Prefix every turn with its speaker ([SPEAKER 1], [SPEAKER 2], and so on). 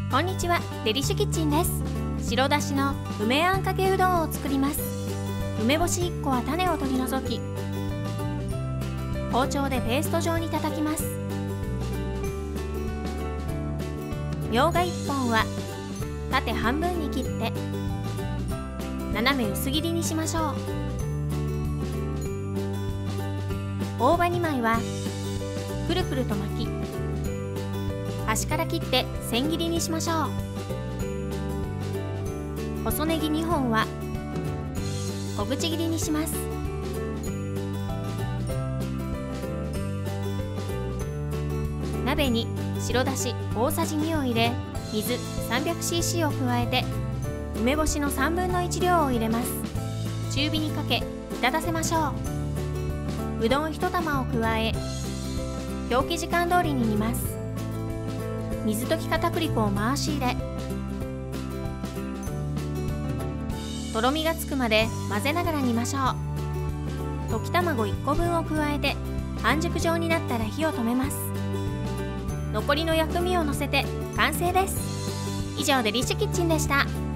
[SPEAKER 1] こんにちは、デリッシュキッチンです。白だしの梅あんかけうどんを作ります。梅干し1個は種を取り除き、包丁でペースト状に叩きます。みょうが1本は縦半分に切って斜め薄切りにしましょう。大葉2枚はくるくると巻き、端から切って千切りにしましょう。細ネギ2本は小口切りにします。鍋に白だし大さじ2を入れ、水 300cc を加えて梅干しの3分の1量を入れます。中火にかけ煮立たせましょう。うどん1玉を加え、表記時間通りに煮ます。水溶き片栗粉を回し入れ、とろみがつくまで混ぜながら煮ましょう。溶き卵1個分を加えて半熟状になったら火を止めます。残りの薬味をのせて完成です。以上、デリッシュキッチンでした。